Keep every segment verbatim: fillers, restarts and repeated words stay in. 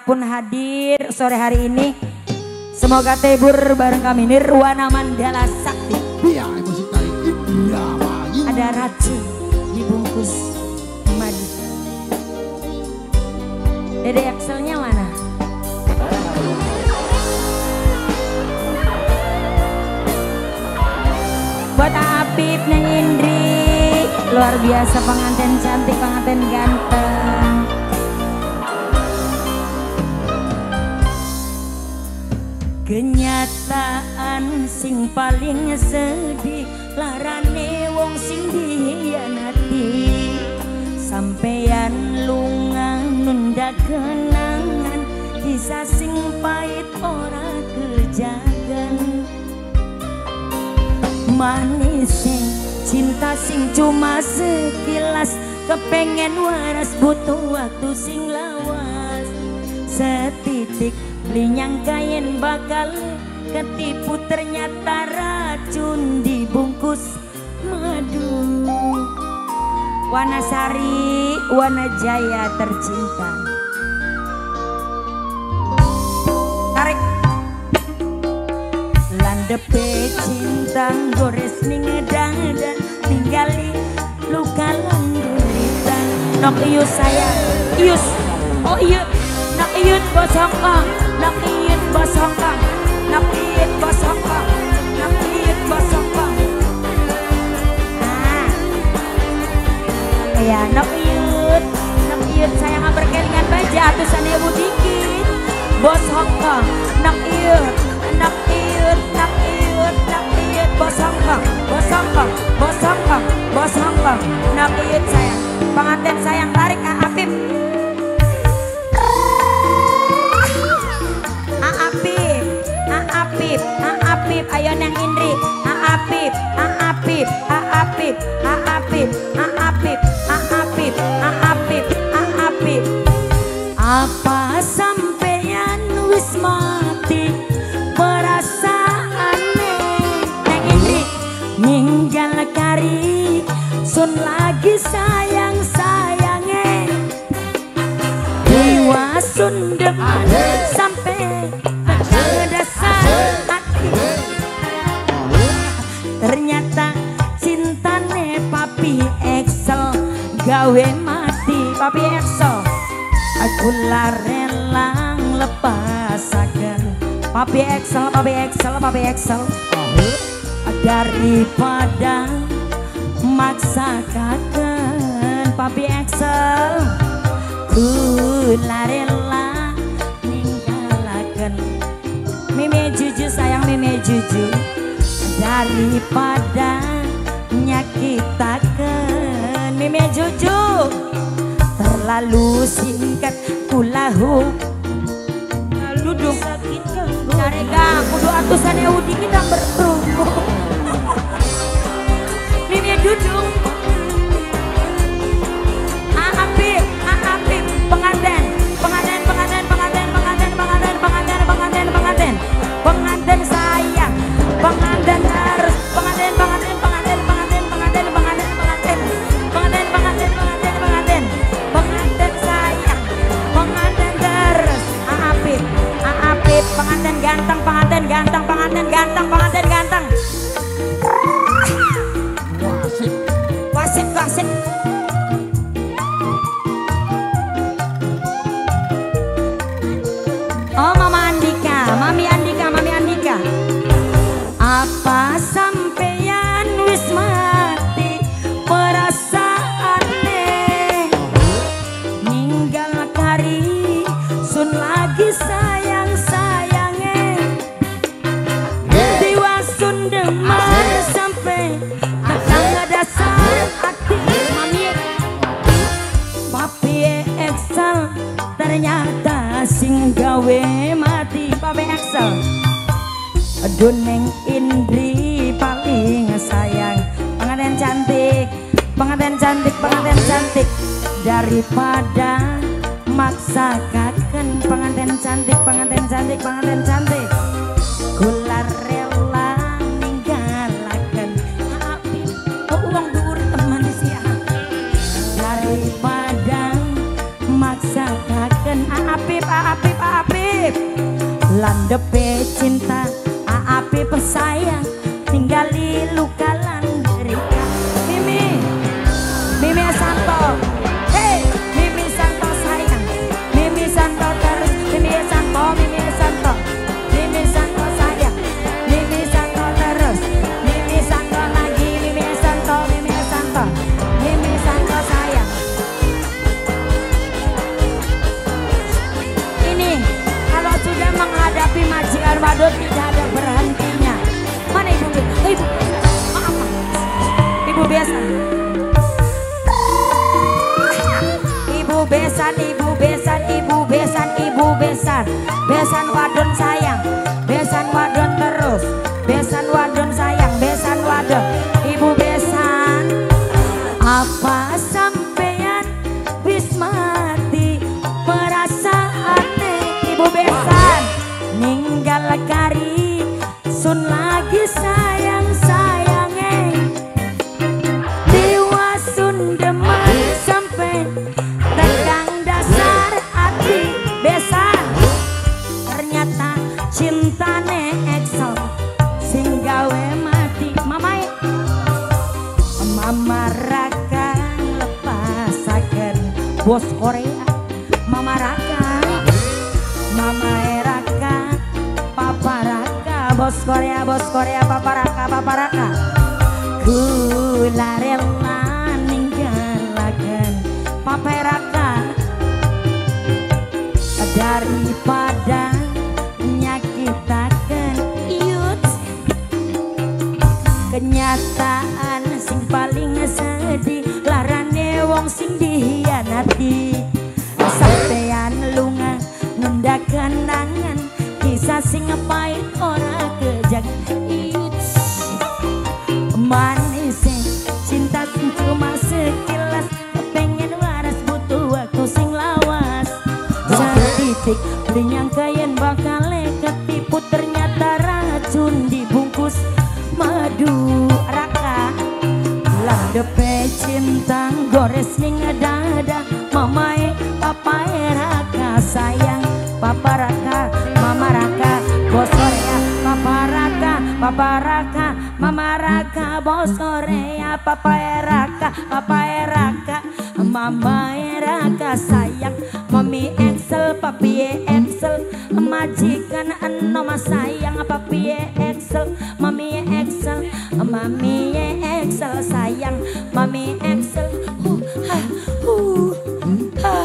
pun hadir sore hari ini. Semoga tebur bareng kami Nirwana Mandala Sakti. Iya, musik dari India Bayu. Ada racun dibungkus madu. Dede Axelnya mana? Buat Apip Neng Indri, luar biasa pengantin cantik, pengantin ganteng. Kenyataan sing paling sedih, larane wong sing dihianati. Sampeyan lunga nunda kenangan, kisah sing pahit ora kejagan. Manis sing cinta sing cuma sekilas, kepengen waras butuh waktu sing lawas. Setitik linyang kain bakal ketipu, ternyata racun dibungkus madu. Wanasari, Wanajaya tercinta. Tarik. Landepe cinta gores ning dada, tinggali luka lan derita. Nok ius sayang, ius, oh iya, nok iut bosongkong, nok iut bosongkong, nok iut bosongkong, nok iut bosongkong. Nah, ya nok iut, nok iut sayang berkelingan baja, atusan ibu dikit, bosongkong, nok iut, nok iut, nok iut, nok iut, bosongkong, bosongkong, bosongkong, bosongkong, nok iut sayang, pengantin sayang tarik Apip. Apip, Apip, Apip, ayo Neng Indri, Apip, Apip, Apip, Apip, Apip, Apip, Apip, Apip. Apa sampeyan wis mati perasaane? Neng Indri, ninggal kari sun lagi sayang sayange. Dewa sundem sampai dasar hati, ternyata cintane Papi Excel gawe mati. Papi Excel aku larelang lepasaken. Papi Excel, Papi Excel, Papi Excel, daripada maksakaken. Papi Excel ku larela ninggalaken. Mimi Juju sayang, Mimi Juju, daripada nyakitaken. Mimi Juju terlalu singkat kulahu lalu dong sakit karega kudu atusan ewu dikit dan bertunggu. Mimi Juju Apip, Apip, pengantin, pengantin, pengantin, pengantin, pengantin, pengantin, pengantin, pengantin, pengantin, pengantin sayang, pengantin harus, pengantin, pengantin, pengantin, pengantin, pengantin, pengantin, pengantin, pengantin, pengantin, pengantin, pengantin, pengantin sayang, pengantin terus, Apip, Apip, pengantin ganteng, pengantin ganteng, pengantin ganteng, pengantin ganteng. Wasit, wasit, wasit. Oh Mama Andika, Mami Andika, Mami Andika. Apa sampeyan wis mati perasaane? Ninggal kari sun lagi sayang sayange. Dewa sun demar sampai tetangga dasar hati. Mami Papi Excel ternyata sing gawe mati. Papi Excel, aduh Neng Indri paling sayang, pengantin cantik, pengantin cantik, pengantin cantik, daripada maksakaken. Pengantin cantik, pengantin cantik, pengantin cantik, kula rela ninggalaken. Apip, oh uang dhuwur teman siang, daripada maksakaken. Apip, Apip, Apip landepe cinta Apip sayang tinggali luka lan derita. Mimi Mimi Santo, hey Mimi Santo sayang, Mimi Santo terus, Mimi Santo, Mimi Santo, Mimi Santo sayang, Mimi Santo terus, Mimi Santo lagi, Mimi Santo, Mimi Santo, Mimi Santo sayang. Ini kalau sudah menghadapi majikan wadon tidak ada berhentinya. Mana ibu? Ibu, maaf, ibu biasa. Ibu besan, ibu besan, ibu besan, ibu besan, besan wadon sayang, besan wadon terus, besan wadon sayang, besan wadon, ibu besan. Apa sampean wis mati perasaane ibu besan, ninggal kari sun lagi sayang sayange dewa sun demen sampai tegang dasar hati besan. Ternyata cintane Excel sing gawe mati mamae Mama Raka lepasaken bos Korea Mama Raka Mama Raka Papa Raka bos Korea bos Korea Papa Raka Papa Raka kula rela ninggalaken Papa Raka daripada nyakitaken iut. Kenyataan sing paling sedih larane wong sing dihianati. Sampeyan lunga nunda kenangan kisah sing pahit ora kejak iut. Manis cinta sing cuma sekilas kepengen waras butuh waktu sing lawas. Setitik menyangka yen bakal ketipu ternyata racun dibungkus madu. Raka landepe cinta gores ning dada mamae papae Raka sayang Papa Raka Mama Raka bos Korea Papa Raka Papa Raka Mama Raka bos Korea Papa Raka Papa Raka Mama Raka sayang Mami Excel Papi Excel majikan enom sayang Papi Excel Mami Excel Mami Excel sayang Mami Excel uh, ah, uh, ah.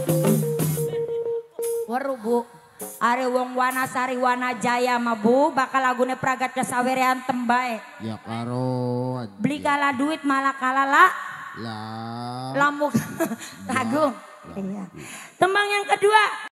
Waru bu are wong Wanasari Wanajaya mah bu bakal lagune pragat kesawerean tembae Ya karo beli kalah duit malah kalah lah lah lamuk Agung. Iya. Tembang yang kedua